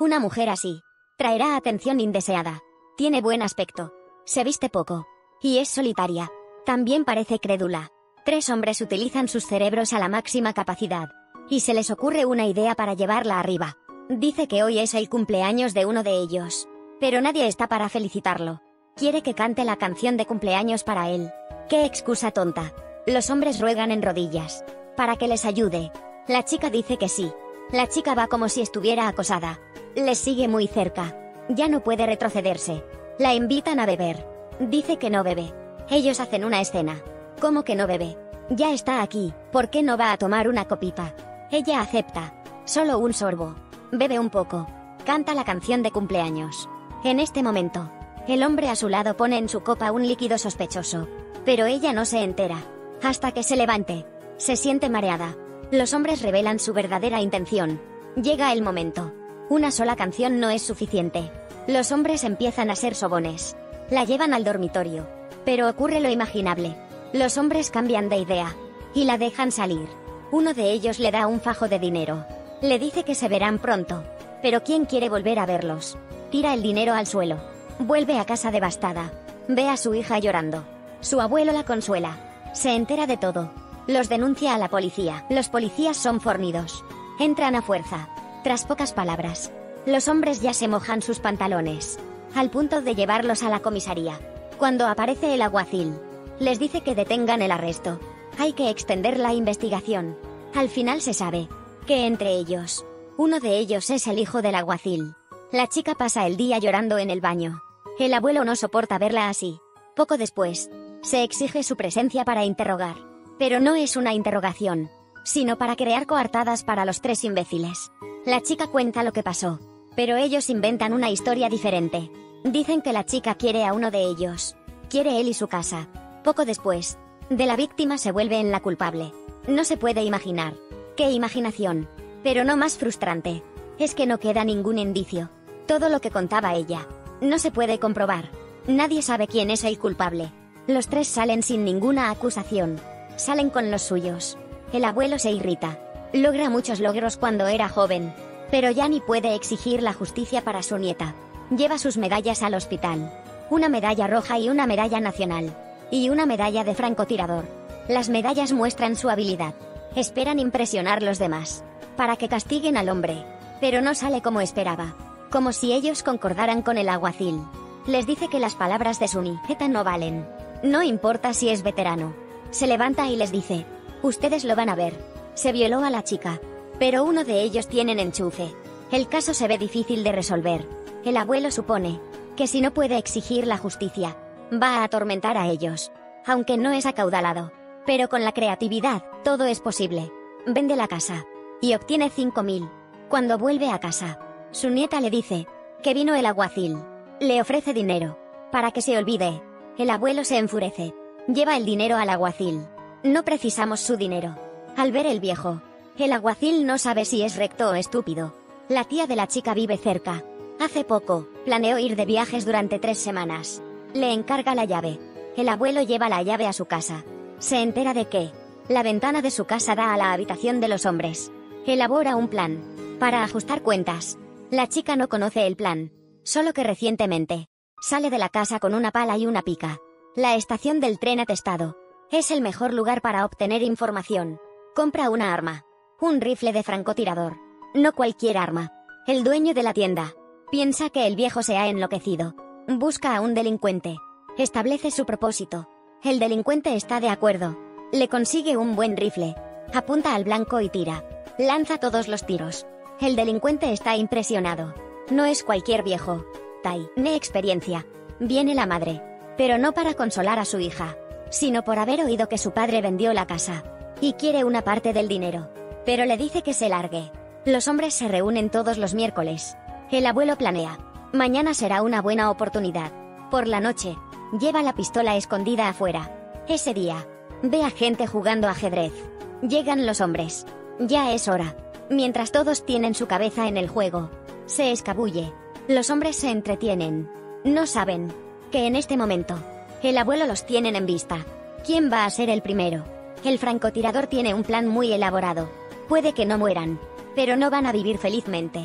Una mujer así traerá atención indeseada. Tiene buen aspecto. Se viste poco. Y es solitaria. También parece crédula. 3 hombres utilizan sus cerebros a la máxima capacidad. Y se les ocurre una idea para llevarla arriba. Dice que hoy es el cumpleaños de uno de ellos. Pero nadie está para felicitarlo. Quiere que cante la canción de cumpleaños para él. ¡Qué excusa tonta! Los hombres ruegan en rodillas para que les ayude. La chica dice que sí. La chica va como si estuviera acosada. Les sigue muy cerca. Ya no puede retrocederse. La invitan a beber. Dice que no bebe. Ellos hacen una escena. ¿Cómo que no bebe? Ya está aquí, ¿por qué no va a tomar una copita? Ella acepta. Solo un sorbo. Bebe un poco. Canta la canción de cumpleaños. En este momento, el hombre a su lado pone en su copa un líquido sospechoso. Pero ella no se entera. Hasta que se levante. Se siente mareada. Los hombres revelan su verdadera intención. Llega el momento. Una sola canción no es suficiente. Los hombres empiezan a ser sobones. La llevan al dormitorio. Pero ocurre lo imaginable. Los hombres cambian de idea. Y la dejan salir. Uno de ellos le da un fajo de dinero. Le dice que se verán pronto. Pero ¿quién quiere volver a verlos? Tira el dinero al suelo. Vuelve a casa devastada. Ve a su hija llorando. Su abuelo la consuela. Se entera de todo. Los denuncia a la policía. Los policías son fornidos. Entran a fuerza. Tras pocas palabras, los hombres ya se mojan sus pantalones. Al punto de llevarlos a la comisaría. Cuando aparece el alguacil, les dice que detengan el arresto. Hay que extender la investigación. Al final se sabe que entre ellos, uno de ellos es el hijo del alguacil. La chica pasa el día llorando en el baño. El abuelo no soporta verla así. Poco después, se exige su presencia para interrogar. Pero no es una interrogación, sino para crear coartadas para los 3 imbéciles. La chica cuenta lo que pasó, pero ellos inventan una historia diferente. Dicen que la chica quiere a uno de ellos. Quiere él y su casa. Poco después, de la víctima se vuelve en la culpable. No se puede imaginar. ¡Qué imaginación! Pero no más frustrante. Es que no queda ningún indicio. Todo lo que contaba ella no se puede comprobar. Nadie sabe quién es el culpable. Los 3 salen sin ninguna acusación. Salen con los suyos. El abuelo se irrita. Logra muchos logros cuando era joven. Pero ya ni puede exigir la justicia para su nieta. Lleva sus medallas al hospital. Una medalla roja y una medalla nacional. Y una medalla de francotirador. Las medallas muestran su habilidad. Esperan impresionar los demás. Para que castiguen al hombre. Pero no sale como esperaba. Como si ellos concordaran con el alguacil. Les dice que las palabras de su nieta no valen. No importa si es veterano. Se levanta y les dice: ustedes lo van a ver. Se violó a la chica. Pero uno de ellos tienen enchufe. El caso se ve difícil de resolver. El abuelo supone que si no puede exigir la justicia, va a atormentar a ellos. Aunque no es acaudalado. Pero con la creatividad, todo es posible. Vende la casa. Y obtiene 5.000. Cuando vuelve a casa, su nieta le dice que vino el alguacil. Le ofrece dinero para que se olvide. El abuelo se enfurece. Lleva el dinero al alguacil. No precisamos su dinero. Al ver el viejo, el alguacil no sabe si es recto o estúpido. La tía de la chica vive cerca. Hace poco, planeó ir de viajes durante 3 semanas. Le encarga la llave. El abuelo lleva la llave a su casa. Se entera de que la ventana de su casa da a la habitación de los hombres. Elabora un plan para ajustar cuentas. La chica no conoce el plan, solo que recientemente sale de la casa con una pala y una pica. La estación del tren atestado es el mejor lugar para obtener información. Compra una arma, un rifle de francotirador. No cualquier arma. El dueño de la tienda piensa que el viejo se ha enloquecido. Busca a un delincuente. Establece su propósito. El delincuente está de acuerdo. Le consigue un buen rifle. Apunta al blanco y tira. Lanza todos los tiros. El delincuente está impresionado. No es cualquier viejo. Tiene experiencia. Viene la madre. Pero no para consolar a su hija, sino por haber oído que su padre vendió la casa. Y quiere una parte del dinero. Pero le dice que se largue. Los hombres se reúnen todos los miércoles. El abuelo planea. Mañana será una buena oportunidad. Por la noche, lleva la pistola escondida afuera. Ese día, ve a gente jugando ajedrez. Llegan los hombres. Ya es hora. Mientras todos tienen su cabeza en el juego, se escabulle. Los hombres se entretienen. No saben que en este momento, el abuelo los tiene en vista. ¿Quién va a ser el primero? El francotirador tiene un plan muy elaborado. Puede que no mueran, pero no van a vivir felizmente.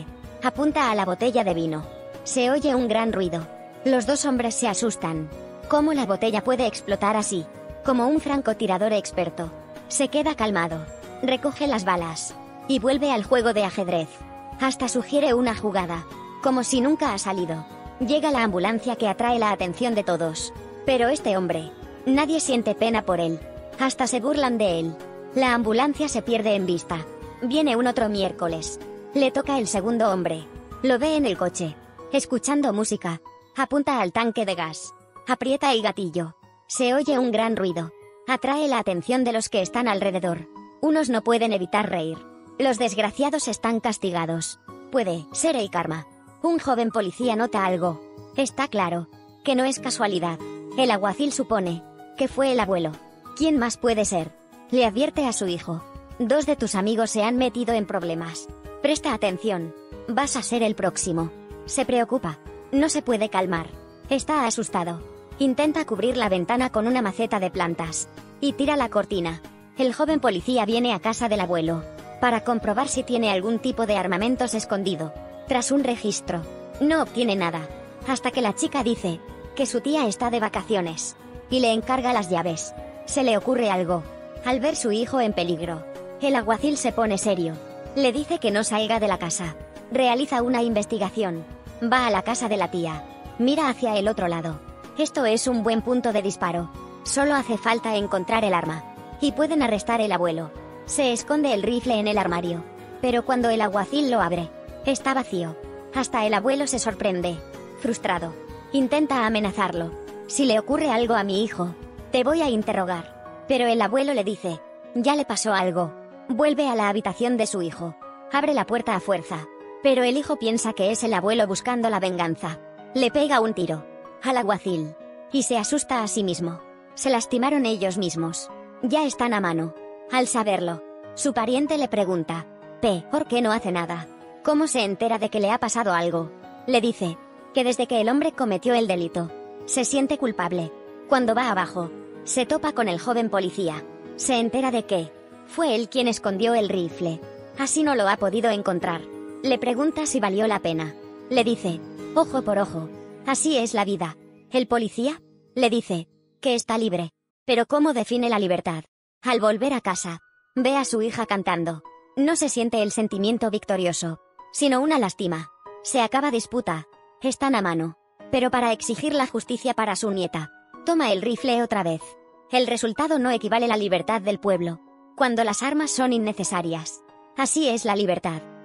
Apunta a la botella de vino. Se oye un gran ruido. Los dos hombres se asustan. ¿Cómo la botella puede explotar así? Como un francotirador experto. Se queda calmado. Recoge las balas. Y vuelve al juego de ajedrez. Hasta sugiere una jugada. Como si nunca ha salido. Llega la ambulancia que atrae la atención de todos. Pero este hombre. Nadie siente pena por él. Hasta se burlan de él. La ambulancia se pierde en vista. Viene un otro miércoles. Le toca el segundo hombre. Lo ve en el coche. Escuchando música. Apunta al tanque de gas. Aprieta el gatillo. Se oye un gran ruido. Atrae la atención de los que están alrededor. Unos no pueden evitar reír. Los desgraciados están castigados. Puede ser el karma. Un joven policía nota algo. Está claro que no es casualidad. El alguacil supone que fue el abuelo. ¿Quién más puede ser? Le advierte a su hijo. 2 de tus amigos se han metido en problemas. Presta atención. Vas a ser el próximo. Se preocupa. No se puede calmar. Está asustado. Intenta cubrir la ventana con una maceta de plantas. Y tira la cortina. El joven policía viene a casa del abuelo. Para comprobar si tiene algún tipo de armamentos escondido. Tras un registro. No obtiene nada. Hasta que la chica dice que su tía está de vacaciones. Y le encarga las llaves. Se le ocurre algo. Al ver su hijo en peligro. El alguacil se pone serio. Le dice que no salga de la casa. Realiza una investigación. Va a la casa de la tía. Mira hacia el otro lado. Esto es un buen punto de disparo. Solo hace falta encontrar el arma. Y pueden arrestar al abuelo. Se esconde el rifle en el armario. Pero cuando el alguacil lo abre, está vacío. Hasta el abuelo se sorprende. Frustrado. Intenta amenazarlo. Si le ocurre algo a mi hijo, te voy a interrogar. Pero el abuelo le dice, ya le pasó algo. Vuelve a la habitación de su hijo. Abre la puerta a fuerza. Pero el hijo piensa que es el abuelo buscando la venganza. Le pega un tiro al alguacil. Y se asusta a sí mismo. Se lastimaron ellos mismos. Ya están a mano. Al saberlo, su pariente le pregunta, ¿por qué no hace nada? ¿Cómo se entera de que le ha pasado algo? Le dice que desde que el hombre cometió el delito, se siente culpable. Cuando va abajo, se topa con el joven policía. Se entera de que fue él quien escondió el rifle. Así no lo ha podido encontrar. Le pregunta si valió la pena. Le dice, ojo por ojo. Así es la vida. El policía le dice que está libre. Pero ¿cómo define la libertad? Al volver a casa, ve a su hija cantando. No se siente el sentimiento victorioso, sino una lástima. Se acaba disputa. Están a mano. Pero para exigir la justicia para su nieta, toma el rifle otra vez. El resultado no equivale a la libertad del pueblo, cuando las armas son innecesarias. Así es la libertad.